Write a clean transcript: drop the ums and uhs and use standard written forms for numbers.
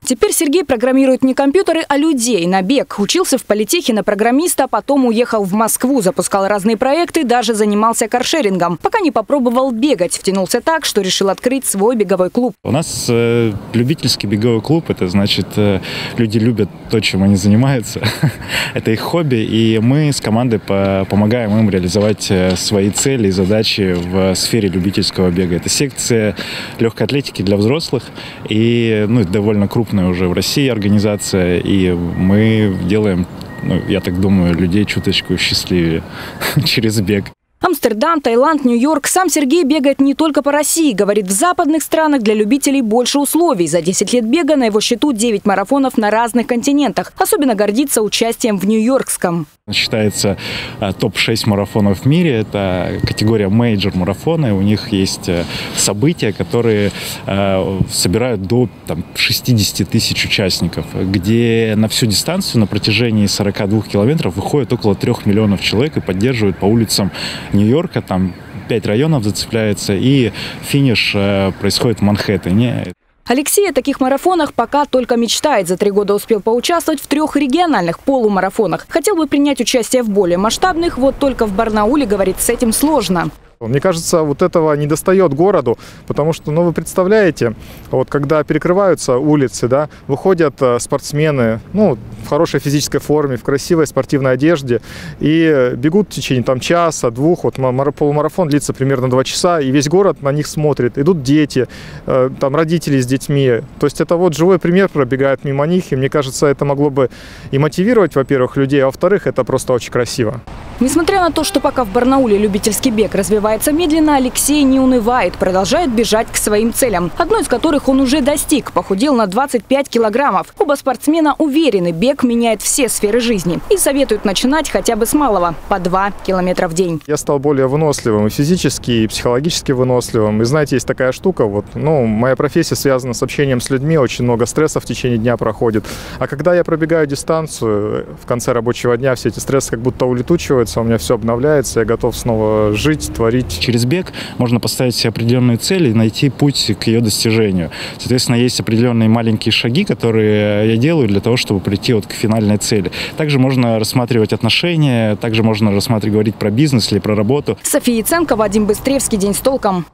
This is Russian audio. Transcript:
Теперь Сергей программирует не компьютеры, а людей на бег. Учился в политехе на программиста, а потом уехал в Москву, запускал разные проекты, даже занимался каршерингом. Пока не попробовал бегать. Втянулся так, что решил открыть свой беговой клуб. У нас любительский беговой клуб. Это значит, люди любят то, чем они занимаются. Это их хобби. И мы с командой помогаем им реализовать свои цели и задачи в сфере любительского бега. Это секция легкой атлетики для взрослых. И довольно крупная уже в России организация, и мы делаем, я так думаю, людей чуточку счастливее через бег. Амстердам, Таиланд, Нью-Йорк. Сам Сергей бегает не только по России. Говорит, в западных странах для любителей больше условий. За 10 лет бега на его счету 9 марафонов на разных континентах. Особенно гордится участием в Нью-Йоркском. Считается топ-6 марафонов в мире. Это категория мейджор марафоны. У них есть события, которые собирают до 60 тысяч участников, где на всю дистанцию на протяжении 42 километров выходит около 3 миллионов человек и поддерживают по улицам Нью-Йорка. Там 5 районов зацепляется, и финиш происходит в Манхэттене. Алексей о таких марафонах пока только мечтает. За 3 года успел поучаствовать в 3 региональных полумарафонах. Хотел бы принять участие в более масштабных, вот только в Барнауле, говорит, с этим сложно. Мне кажется, вот этого недостает городу, потому что, вы представляете, вот когда перекрываются улицы, да, выходят спортсмены, в хорошей физической форме, в красивой спортивной одежде и бегут в течение часа-двух. Вот полумарафон длится примерно 2 часа, и весь город на них смотрит. Идут дети, родители с детьми. То есть это вот живой пример пробегает мимо них, и мне кажется, это могло бы и мотивировать, во-первых, людей, а во-вторых, это просто очень красиво. Несмотря на то, что пока в Барнауле любительский бег развивается медленно, Алексей не унывает, продолжает бежать к своим целям, одной из которых он уже достиг, похудел на 25 килограммов. Оба спортсмена уверены, бег меняет все сферы жизни и советуют начинать хотя бы с малого, по 2 километра в день. Я стал более выносливым и физически, и психологически выносливым. И знаете, есть такая штука, моя профессия связана с общением с людьми, очень много стресса в течение дня проходит. А когда я пробегаю дистанцию, в конце рабочего дня все эти стрессы как будто улетучиваются, у меня все обновляется, я готов снова жить, творить. Через бег можно поставить себе определенные цели и найти путь к ее достижению. Соответственно, есть определенные маленькие шаги, которые я делаю для того, чтобы прийти к финальной цели. Также можно рассматривать отношения, также можно говорить про бизнес или про работу. София Яценко, Вадим Быстревский. День с толком.